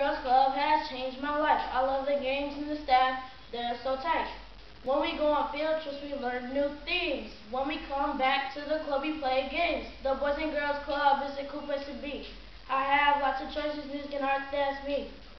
Girls Club has changed my life. I love the games and the staff, they're so tight. When we go on field trips, we learn new things. When we come back to the club, we play games. The Boys and Girls Club is a cool place to be. I have lots of choices, music and art, that's me.